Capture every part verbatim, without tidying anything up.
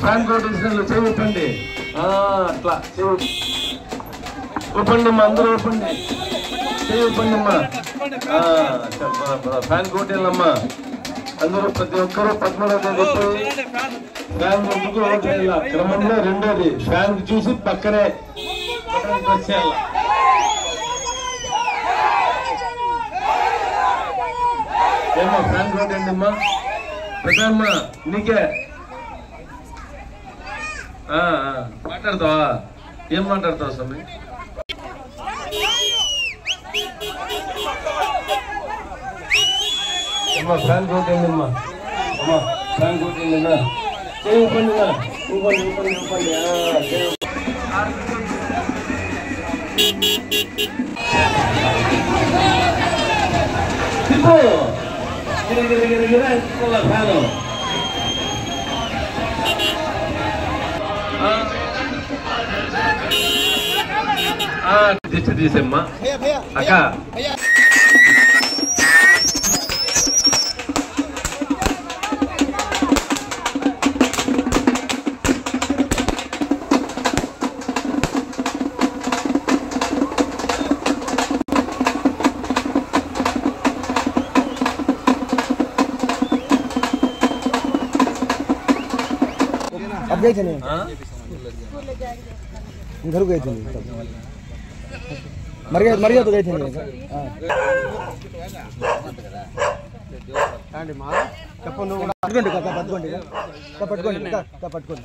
Fan quotation చేయొప్పండి. అట్లా ఒప్పండి అమ్మా, అందరూ ఒప్పండి, చేయొప్పండి అమ్మా. ఫ్యాన్ కోటేళ్ళమ్మా అందరూ ప్రతి ఒక్కరూ పద్మూడవ తేదీ ఫ్యాన్ ముందుకు క్రమంలో రెండోది ఫ్యాన్ చూసి పక్కనే వచ్చేయాల. ఏమో ఫ్యాన్ కోటండి అమ్మా, పెద్దమ్మా నీకే మాట్లాడతావా? ఏం మాట్లాడతావు స్వామి? అమ్మా ఫ్యాన్ కోటండి అమ్మా, అమ్మా ఫ్యాన్ కోటండి అన్నా, చేయప్పండి ఊపండి ఊపండి ఊపండి. తిప్పు ఫ్యాను దిష్టి తీసేమ్మా అక్క. अब गए थे नहीं, घर गए थे नहीं, मर गया मर गया तो गए थे नहीं. పట్టుకోండి పట్టుకోండి పట్టుకోండి పట్టుకోండి.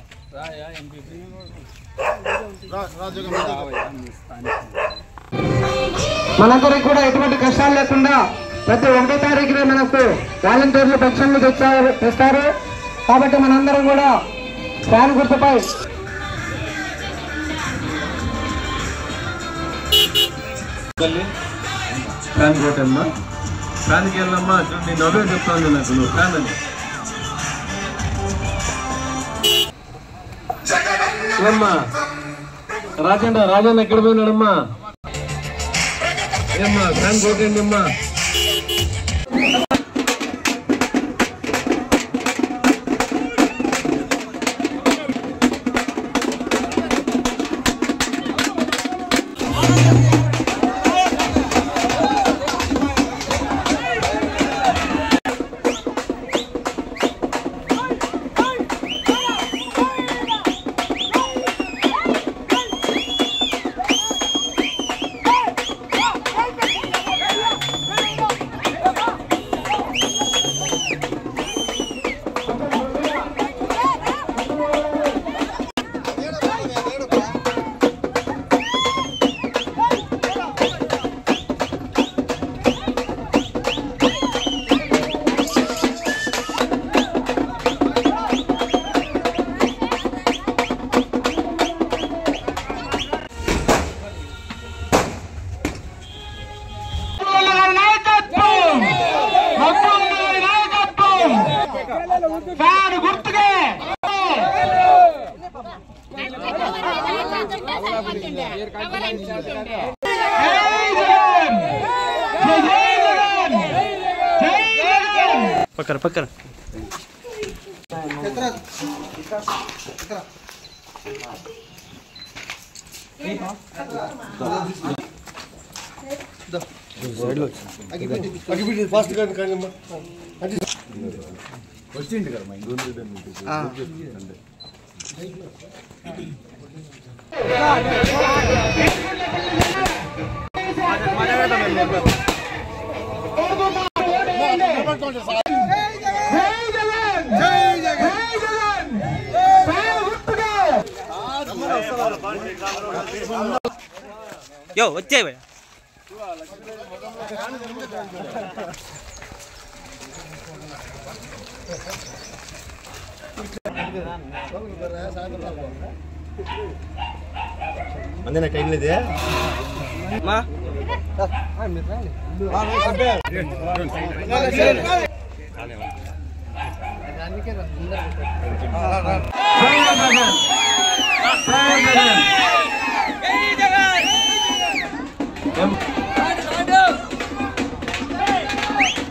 మనందరికి కూడా ఎటువంటి కష్టాలు లేకుండా ప్రతి ఒకటో తారీఖున మనకు వాలంటీర్లు పెన్షన్లు తెచ్చారు తెస్తారు. కాబట్టి మనందరం కూడా ఫ్యాన్ గుర్తుపై ఫ్యాన్ కోటమ్మా, ఫ్యాన్కి వెళ్ళమ్మా. నేను అవే చెప్తాను నాకు, నువ్వు ఫ్యాన్ అని ఏమ్మా. రాజన్న రాజన్న ఎక్కడ పోయినాడమ్మా? ఏమ్మా ఫ్యాన్ కోటండి అమ్మా. ఫ్యాన్ గుర్తుకే పక్కన పక్కన ఫాస్ట్ గా కానీ వచ్చింది కదా మా ఇంటి యో వచ్చే అందేనా కైలేదే మా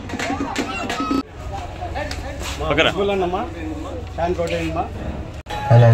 ఫ్యాన్ కోటేమ్మా హలో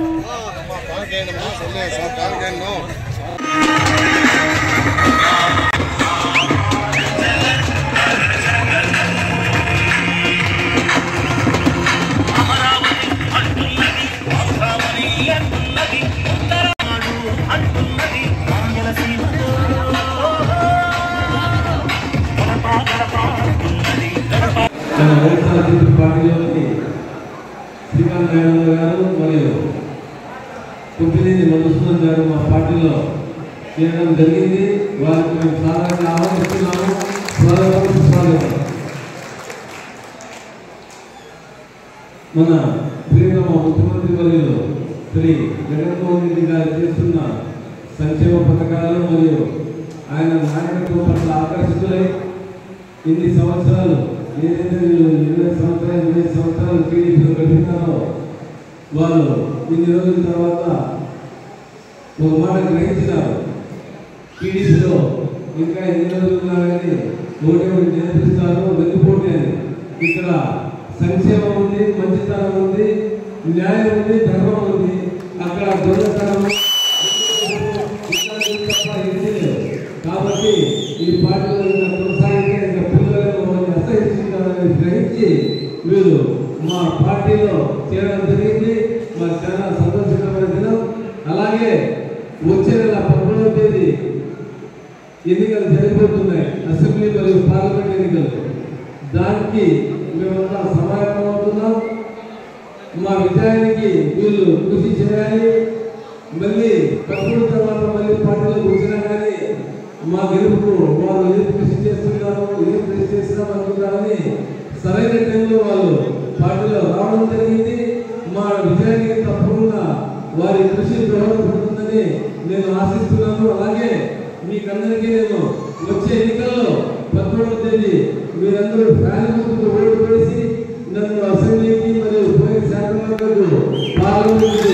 వైఎస్ఆర్సీపీ పార్టీలోకి శ్రీకాంత్ నారాయణ గారు మరియు కుంపినేని మధుసూదన్ గారు మా పార్టీలో చేరడం జరిగింది. వారికి మేము సాధారణంగా ఆహ్వానిస్తున్నాము. స్వాగతం స్వాగతం. మన ప్రియతమ ముఖ్యమంత్రి వర్యులు శ్రీ జగన్మోహన్ రెడ్డి గారు చేస్తున్న సంక్షేమ పథకాలు మరియు ఆయన నాయకత్వం పట్ల ఆకర్షితులై ఇన్ని సంవత్సరాలు ఏదైతే వీళ్ళు ఇరవై సంవత్సరాలు ఇరవై సంవత్సరాలు టీడీపీలో గడిపినారో వాళ్ళు ఇన్ని రోజుల తర్వాత ఒక మాట గ్రహించినారు. టీడీపీలో ఇంకా ఎన్ని రోజులు ఉన్నారని ఒకటి ఒకటి నేర్పిస్తారు వెన్నుపోటీ అని. ఇక్కడ సంక్షేమం ఉంది, మంచితనం ఉంది, న్యాయం ఉంది, ధర్మం ఉంది. అక్కడ దొంగతనం కాబట్టి ఈ పార్టీలో కొనసాగితే ఇంకా పిల్లలకు మమ్మల్ని అసహించుకుంటారని గ్రహించి వీళ్ళు మా పార్టీలో చేరడం జరిగింది. మాకు చాలా సంతోషకరమైన దినం. అలాగే వచ్చే నెల పదమూడవ తేదీ ఎన్నికలు జరిగిపోతున్నాయి, అసెంబ్లీ మరియు పార్లమెంట్ ఎన్నికలు. దానికి మేమంతా సమాయత్తమవుతున్నాం. మా విజయానికి వీళ్ళు కృషి చేయాలి. మళ్ళీ తప్పుడు తర్వాత మళ్ళీ పార్టీలోకి వచ్చినా కానీ మా గెలుపుకు వాళ్ళు ఏది కృషి చేస్తున్నారు, ఏది కృషి చేస్తున్నాం అనుకుంటారని సరైన టైంలో వాళ్ళు పార్టీలో రావడం జరిగింది. మా విజయానికి తప్పకుండా వారి కృషి దోహదపడుతుందని నేను ఆశిస్తున్నాను. అలాగే మీకందరికీ నేను వచ్చే ఎన్నికల్లో పదమూడవ తేదీ మీరందరూ ఫ్యామిలీ ఓటు వేసి నన్ను అసెంబ్లీకి మరియు పోయిన శాసనసభకు పాల్గొంటుంది.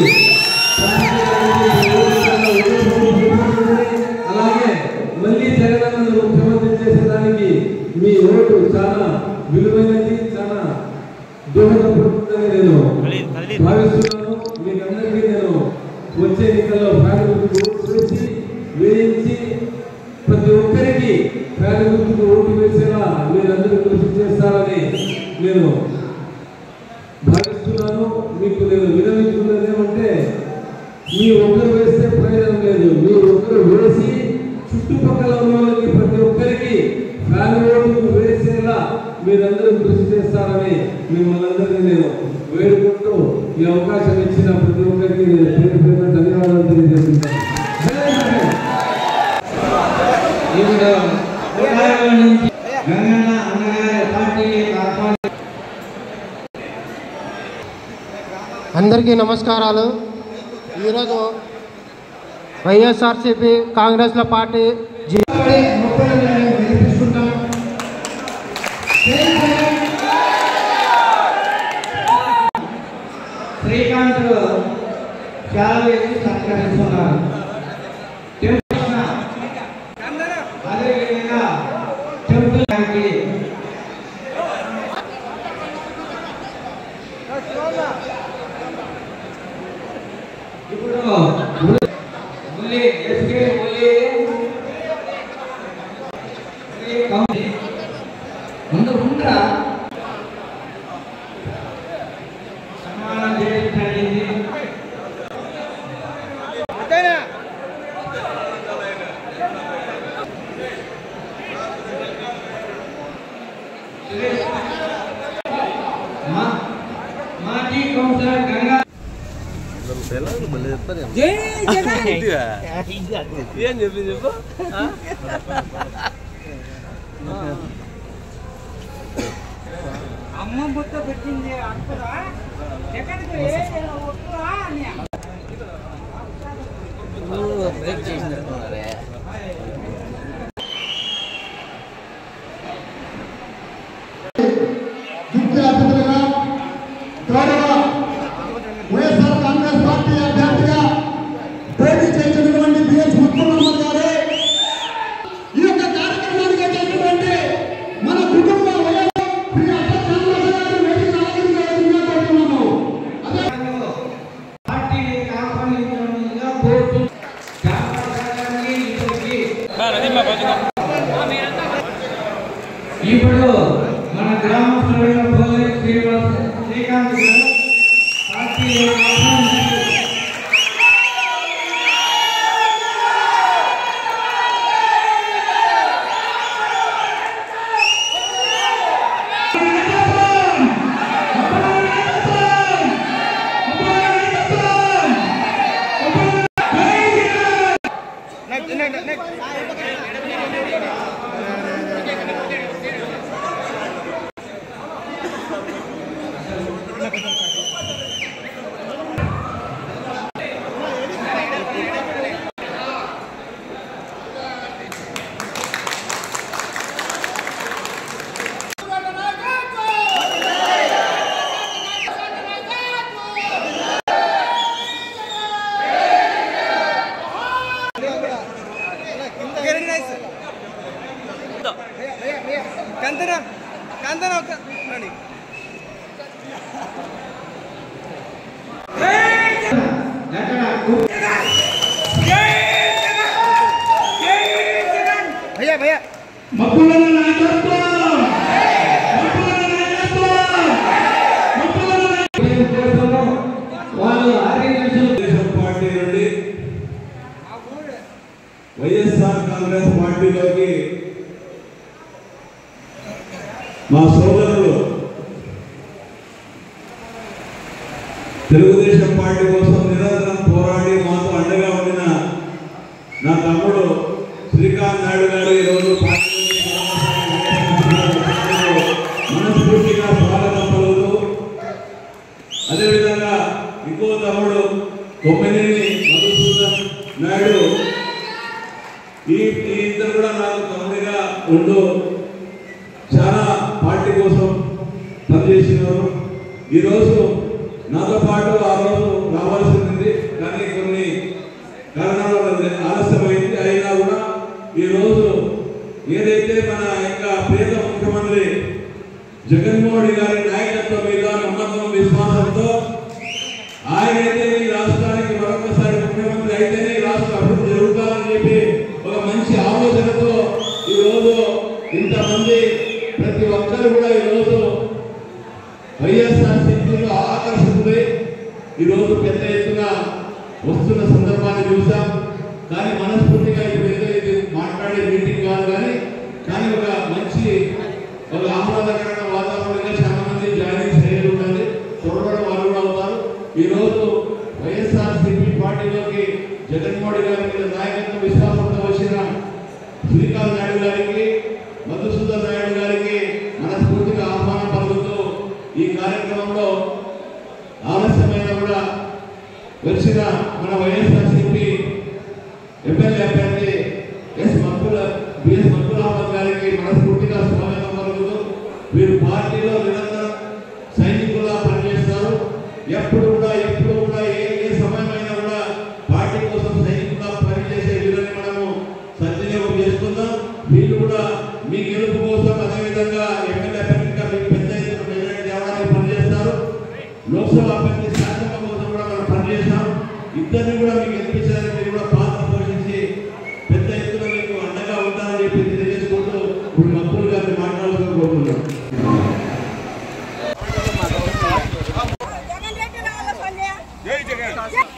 అలాగే మళ్ళీ జగనన్న ముఖ్యమంత్రి చేసేదానికి మీ ఓటు చాలా విలువైనది, చాలా దోహదపడుతుందని నేను భావిస్తున్నాను. మీకందరికీ నేను వచ్చే ఎన్నికల్లో ఫ్యామిలీకి ఓటు వేసి వేయించి ప్రతి ఒక్కరికి ఫ్యామిలీకి ఓటు వేసేలా మీరందరూ కృషి చేస్తారని నేను భావిస్తున్నాను. మీకు నేను వినవించుకున్నది ఏమంటే, మీ ఒక్కరు వేస్తే ప్రయోజనం లేదు. మీరు ఒక్కరు వేసి చుట్టుపక్కల ఉన్న వాళ్ళకి ప్రతి ఒక్కరికి ఫ్యాన్ ఓటు వేసేలా మీరందరూ కృషి చేస్తారని మిమ్మల్ని అందరినీ నేను వేడుకుంటూ ఈ అవకాశం ఇచ్చిన ప్రతి ఒక్కరికి నేను పేరు పేరున ధన్యవాదాలు తెలియజేస్తున్నాను. అందరికీ నమస్కారాలు. ఈరోజు వైఎస్ఆర్సీపీ కాంగ్రెస్ల పార్టీ శ్రీకాంత్ చాలా వేసి సత్కరిస్తున్నారు. అదేవిధంగా టెంపుల్ ఇప్పుడు ఉండరా సమానం చేయించండి. మాజీ కౌన్సిలర్ గంగా ఏం చెప్పి చెప్పు అమ్మ బుట్ట పెట్టింది అక్కడ ఎక్కడికి బ్రేక్ చేసినట్టున్నారే. ముఖ్య అతిథులుగా గౌరవ వైఎస్ఆర్ కాంగ్రెస్ పార్టీ అభ్యర్థిగా పోటీ చేసినటువంటి బిఎస్ ముఖ్యమంత్రి గారు ఈ యొక్క కార్యక్రమానికి వచ్చేటువంటి మన కుటుంబ శ్రీ అత్త శ్యామలరావు గారు వేదిక అలంకరించవలసిందిగా కోరుతున్నాము. అదే కందనా కందనా ఒక రండి భయ్యా భయ్యా మక్కుల నాయకత్వం మక్కుల నాయకత్వం మక్కుల వాళ్ళు తెలుగుదేశం పార్టీ నుండి వైఎస్ఆర్ కాంగ్రెస్ పార్టీలోకి మా సోదరులు తెలుగుదేశం పార్టీ కోసం నిరంతరం పోరాడి మాతో అండగా ఉండిన నా తమ్ముడు శ్రీకాంత్ నాయుడు గారు ఈరోజు మనస్ఫూర్తిగా స్వాగతం పలుకుతూ, అదేవిధంగా ఇంకో తమ్ముడు కొమ్మినేని మధుసూదన్ నాయుడు, ఈ ఈ ఇద్దరు కూడా నాకు తమ్ముడిగా ఉంటూ చాలా పార్టీ కోసం పనిచేసినారు. ఈరోజు నాతో పాటు ఆ రోజు రావాల్సింది, కానీ కొన్ని కారణాల వల్ల ఆలస్యమైంది. అయినా కూడా ఈరోజు ఏదైతే మన యొక్క ప్రియత ముఖ్యమంత్రి జగన్మోహన్ గారి నాయకత్వం మీద నమ్మకం విశ్వాసంతో ఆయనైతే ఈ రాష్ట్రానికి మరొకసారి ముఖ్యమంత్రి అయితేనే ఈ రాష్ట్ర అభివృద్ధి జరుగుతారని చెప్పి ఒక మంచి ఆలోచనతో ఈరోజు ఇంతమంది ప్రతి ఒక్కరు కూడా ఈరోజు వైఎస్ఆర్ సిపిలో ఆకర్షితులై ఈరోజు పెద్ద ఎత్తున వస్తున్న సందర్భాన్ని చూసాం. కానీ మనస్ఫూర్తిగా ఇప్పుడు ఏదో ఇది మాట్లాడే మీటింగ్ కాదు, కానీ కానీ ఒక మంచి ఒక ఆహ్లాదకరమైన వాతావరణంగా చాలా మంది జాయినింగ్ చేయాలి ఉండాలి, త్వరలో వాళ్ళు కూడా అవుతారు. ఈరోజు వైఎస్ఆర్ సిపి పార్టీలోకి జగన్మోహన్ గారి మీద నాయకత్వ విశ్వాసంతో వచ్చిన శ్రీకాంత్ నాయుడు గారికి, మధుసూదన్ నాయుడు గారికి మనస్ఫూర్తిగా ఆహ్వానం పలుకుతూ ఈ కార్యక్రమంలో ఆలస్యమైన కూడా వచ్చిన మన వైఎస్ఆర్సీపీ ఎమ్మెల్యే అభ్యర్థి ఎస్ మక్కుల బిఎస్ మక్కుల అహ్మద్ గారికి మనస్ఫూర్తిగా స్వాగతం పలుకుతూ, వీరు పార్టీలో నిరంతరం సైనికులా పనిచేస్తారు. ఎప్పుడు కూడా ఎప్పుడు కూడా ఏ ఏ సమయమైనా కూడా పార్టీ కోసం సైనికులా పనిచేసే వీళ్ళని మనము సద్వినియోగం చేసుకుందాం. వీళ్ళు కూడా మీ గెలుపు కోసం, అదేవిధంగా ఎమ్మెల్యే అభ్యర్థిగా మీకు పెద్ద ఎత్తున మెజారిటీ తేవడానికి పనిచేస్తారు. లోక్సభ అభ్యర్థి శాసనసభ కోసం కూడా మనం పనిచేస్తాం. ఇద్దరిని కూడా మీకు గెలిపించడానికి మీరు కూడా పాత్ర పోషించి పెద్ద ఎత్తున మీకు అండగా ఉంటారని చెప్పి తెలియజేసుకుంటూ ఇప్పుడు మక్కులు గారిని మాట్లాడాలని కోరుతున్నాం. జై జగన్.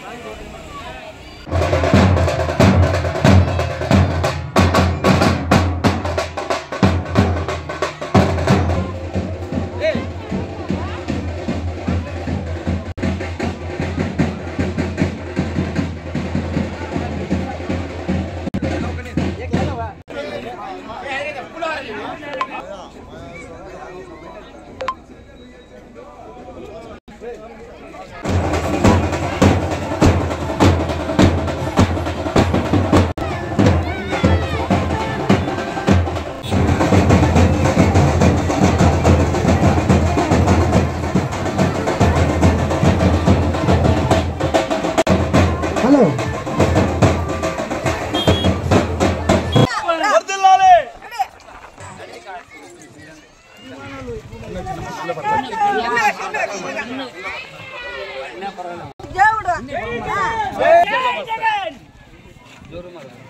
హలో వర్ధిల్లాలి.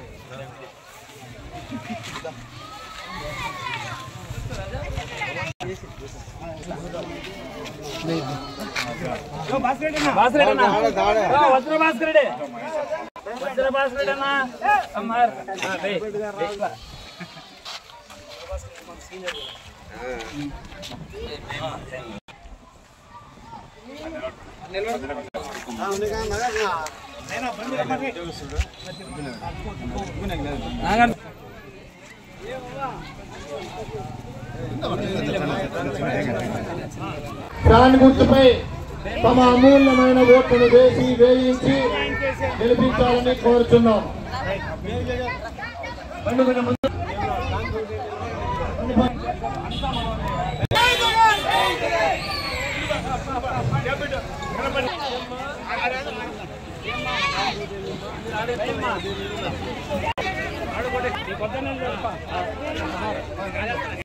దేవుడు ఫ్యాన్ గుర్తుపై తమ అమూల్యమైన ఓట్లను వేసి వేయించి గెలిపించాలని కోరుచున్నాం. పొద్దున్న